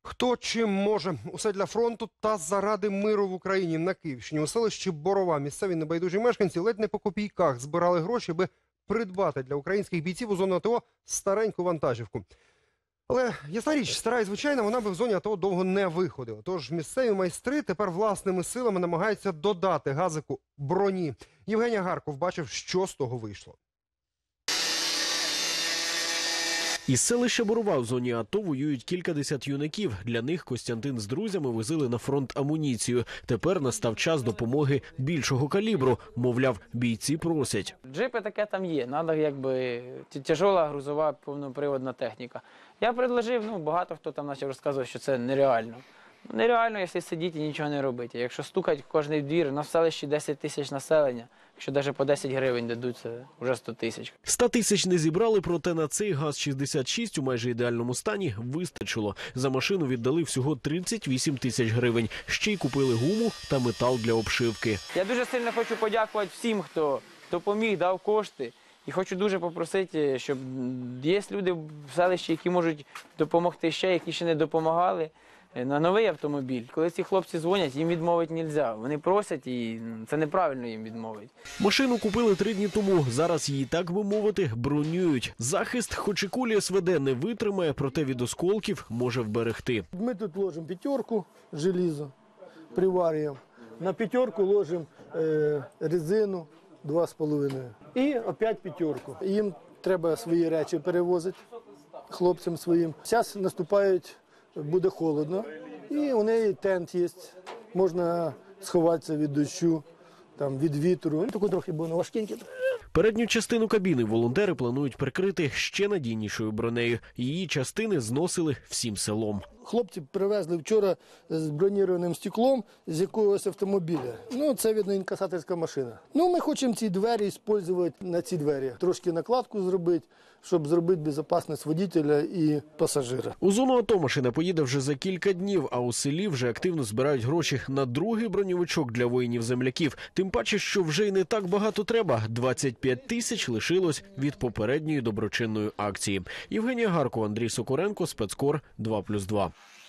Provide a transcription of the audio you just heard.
Хто чим може. Усе для фронту та заради миру в Україні. На Київщині у селищі Борова місцеві небайдужі мешканці ледь не по копійках збирали гроші, аби придбати для українських бійців у зону АТО стареньку вантажівку. Але, ясна річ, стара і звичайна, вона би в зоні АТО довго не виходила. Тож місцеві майстри тепер власними силами намагаються додати газику броні. Євгенія Гарков бачив, що з того вийшло. Із селища Борова в зоні АТО воюють кількадесят юнаків. Для них Костянтин з друзями возили на фронт амуніцію. Тепер настав час допомоги більшого калібру. Мовляв, бійці просять. Джипи таке там є. Надо якби тяжела грузова повноприводна техніка. Я предложив, багато хто там почав розказувати, що це нереально. Нереально, якщо сидіти і нічого не робити. Якщо стукать кожний двір, на селищі 10 тисяч населення, якщо навіть по 10 гривень дадуть, це вже 100 тисяч. 100 тисяч не зібрали, проте на цей ГАЗ-66 у майже ідеальному стані вистачило. За машину віддали всього 38 тисяч гривень. Ще й купили гуму та метал для обшивки. Я дуже сильно хочу подякувати всім, хто допоміг, дав кошти. І хочу дуже попросити, щоб є люди в селищі, які можуть допомогти ще, які ще не допомагали, на новий автомобіль. Коли ці хлопці дзвонять, їм відмовити не можна. Вони просять, і це неправильно їм відмовити. Машину купили 3 дні тому. Зараз її, так би мовити, бронюють. Захист, хоч і кулі СВД не витримає, проте від осколків може вберегти. Ми тут ложимо п'ятерку желізо, приварюємо. На п'ятерку ложимо резину 2,5. І опять п'ятерку. Їм треба свої речі перевозити, хлопцям своїм. Зараз наступають, буде холодно, і у неї тент є, можна сховатися від дощу, від вітру. Таку трохи було важкеньке. Передню частину кабіни волонтери планують прикрити ще надійнішою бронею. Її частини зносили всім селом. Хлопці привезли вчора з бронірованим стеклом з якогось автомобіля. Це, видно, інкасаторська машина. Ми хочемо ці двері використовувати на ці двері. Трошки накладку зробити, щоб зробити безпечність водителя і пасажира. У зону АТО машина поїде вже за кілька днів, а у селі вже активно збирають гроші на другий броньовичок для воїнів-земляків. Тим паче, що вже й не так багато треба. 25 тисяч лишилось від попередньої доброчинної акції. Євгенія Гаркова, Андрій Сокоренко, Спецкор 2+2.